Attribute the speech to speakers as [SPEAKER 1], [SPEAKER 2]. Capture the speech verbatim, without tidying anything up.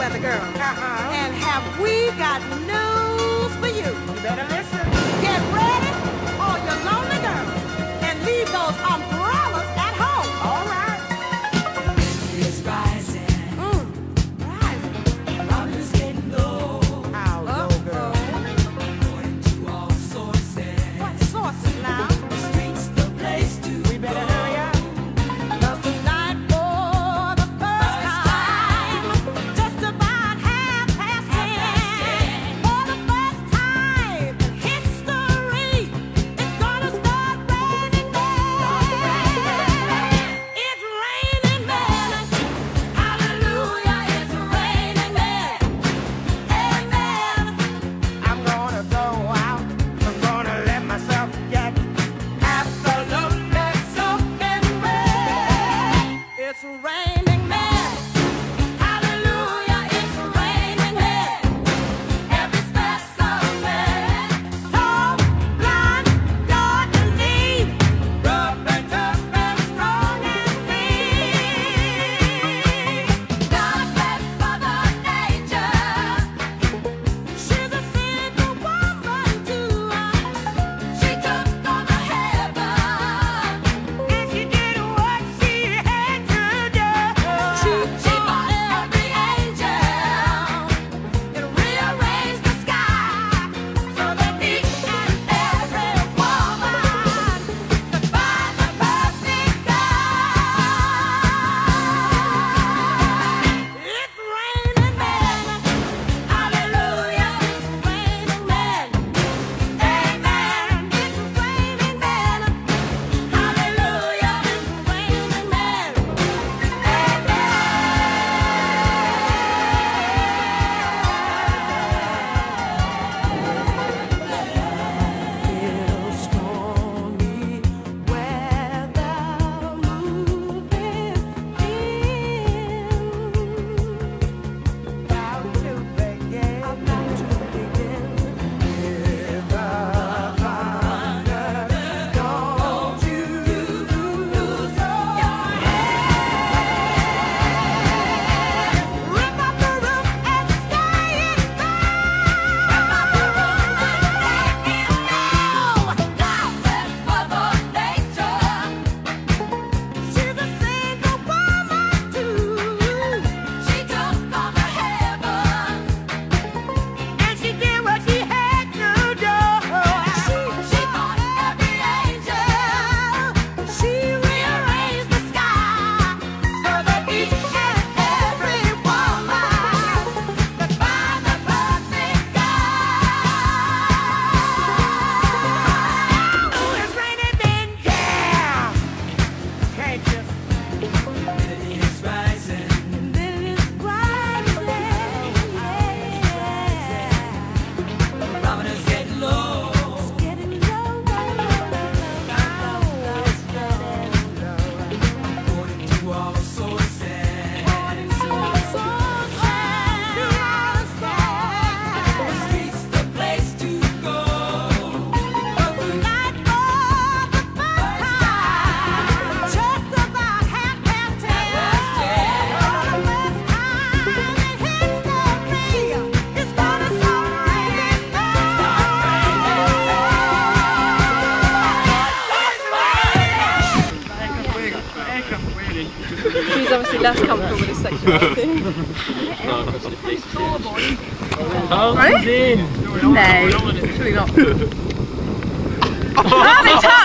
[SPEAKER 1] weather girl. Uh-huh. And have we got news for you? You better listen. Get ready, all your lonely girls, and leave those umbrellas at home. All right.
[SPEAKER 2] It's rising.
[SPEAKER 1] Mm. Rising.
[SPEAKER 2] Robin's getting low.
[SPEAKER 1] How low, girl?
[SPEAKER 2] According to all sources.
[SPEAKER 1] What sources now?
[SPEAKER 2] The street's the place to
[SPEAKER 1] We better
[SPEAKER 2] go.
[SPEAKER 1] hurry up. Cause tonight for the first time, just about half past ten, for the first time in history, it's gonna start raining men. It's raining men. Hallelujah, it's raining men. Amen. I'm gonna go out. I'm gonna let myself get absolutely soaking wet. It's raining men. Hallelujah, it's raining men. Every specimen, tall, blind, short and lean, rough and tough and strong and mean. God bless Mother Nature. She's a single woman too. She took on the heaven, and she did what she had to do. She, she fought every angel and rearranged the sky so that each and every woman could find the perfect guy. It's raining men. Hallelujah, it's raining men. Amen. It's raining men. Hallelujah, it's raining men. Feel stormy weather moving in. About to begin. About to begin. Hear the thunder. Don't you lose your head. Rip up the roof and stay in bed. Rip up the roof and stay in bed. God bless Mother Nature. She's a single woman too. She took on the heavens, and she did what she had to do. She, she fought every angel. She rearranged the sky so that each and every woman could find the perfect guy. Oh, it's raining men, yeah. Can't you?
[SPEAKER 2] It's rising.
[SPEAKER 1] And then it's rising, yeah.
[SPEAKER 2] Robin is getting low.
[SPEAKER 1] It's getting low, low, low, low, low.
[SPEAKER 2] According to all sources.
[SPEAKER 1] According to all sources.
[SPEAKER 2] The street's the place to go.
[SPEAKER 1] Tonight for the first time, just about half past ten, for the first time in history, it's gonna start raining men.
[SPEAKER 3] She's obviously less comfortable with his sexuality. Right? No, surely not.